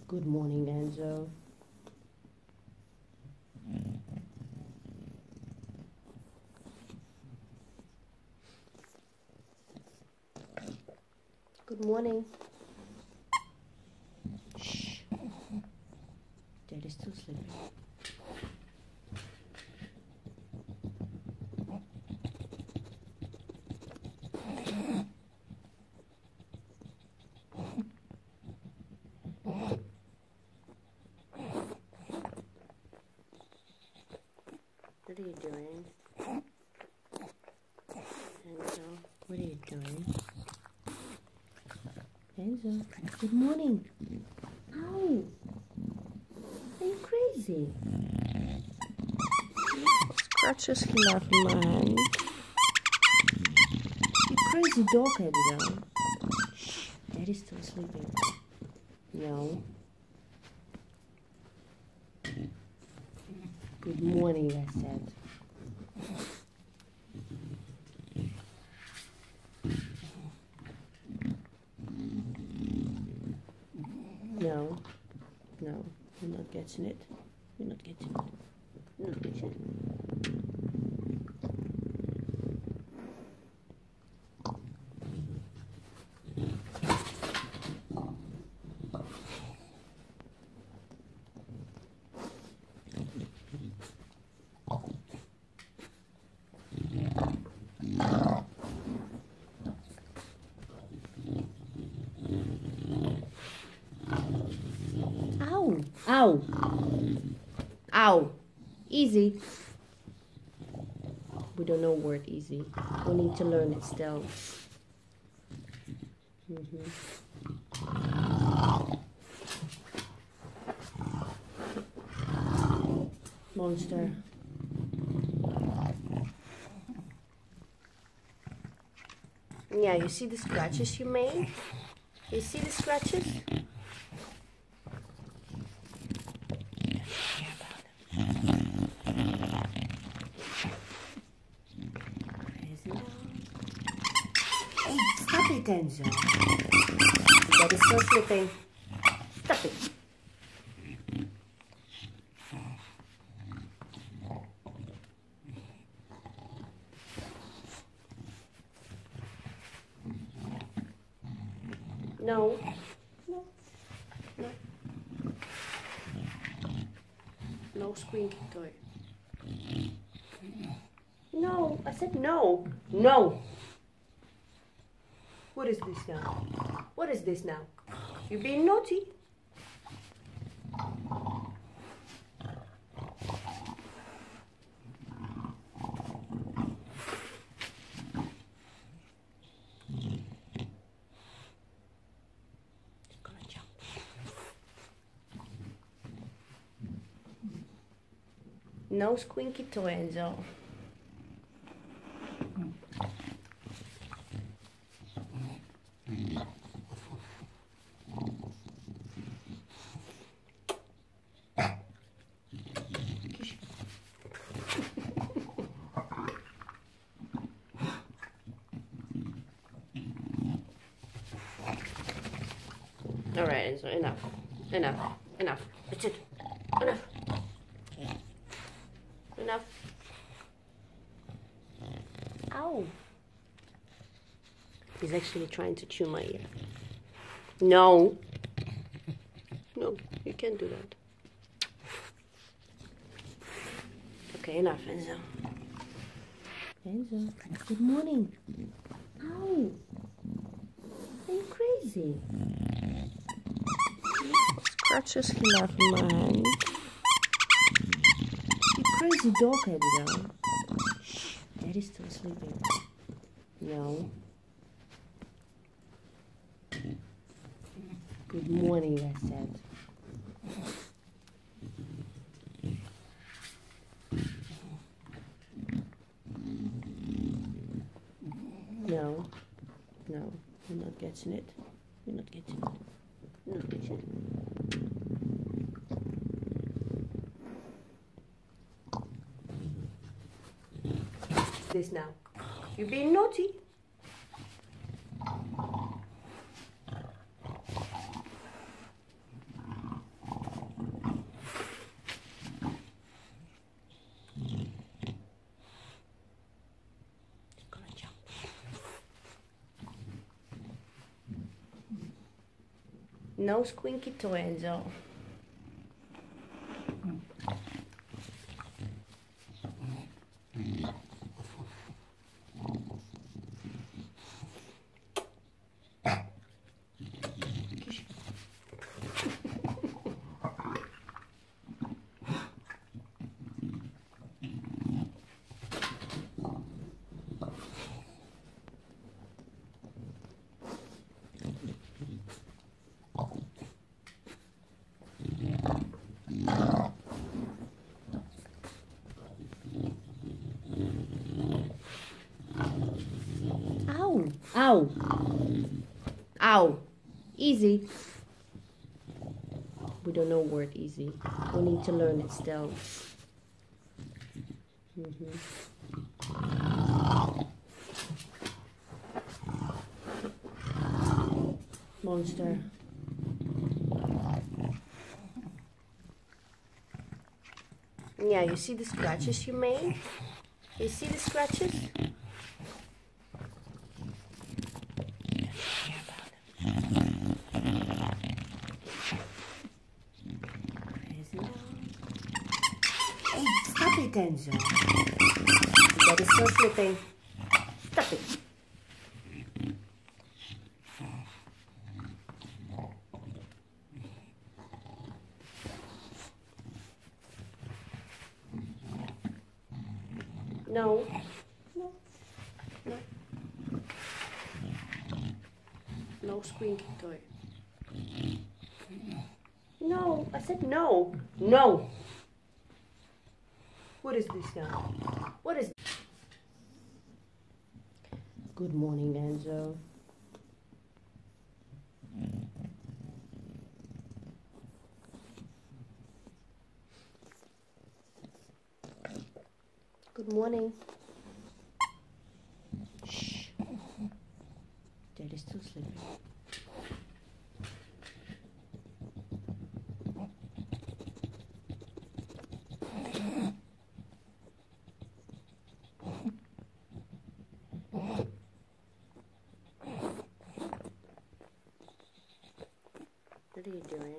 Good morning, Enzo. Good morning. Shh. Daddy's still sleeping. What are you doing? Enzo, what are you doing? Enzo, good morning. Ow! Are you crazy? Scratches came out of my hand. You crazy dog, Enzo. Shh, Daddy's still sleeping. No. Good morning, I said. No, no, you're not getting it. You're not getting it. You're not getting it. Ow! Ow! Ow! Easy. We don't know word easy. We need to learn it still. Monster. Yeah, you see the scratches you made? You see the scratches? Hey, stop it, Enzo. Daddy's still sleeping. Stop it. No. No. No. No squeaky toy. No, I said no. No. What is this now? What is this now? You're being naughty. It's gonna jump. No squeaky toy, Enzo. All right, Enzo, enough. Enough. Enough. That's it. Enough. Enough. Ow. He's actually trying to chew my ear. No. No, you can't do that. Okay, enough, Enzo. Enzo, good morning. Ow. Are you crazy? Scratches came out of my hand. You crazy dog, Enzo. Shh, Daddy's still sleeping. No. Good morning, I said. No. No, you're not getting it. You're not getting it. You're not getting it. This now. You're being naughty. No squeaky toy, Enzo. Ow! Ow! Ow! Easy. We don't know word easy. We need to learn it still. Monster. Yeah, you see the scratches you made? You see the scratches? Stop it, Enzo. That is still slipping. Stop it. No. No. No. No squeaky toy. No. I said no. No. What is this now? What is... Good morning, Enzo. Good morning. Shh. Dad is still sleeping. What are you doing?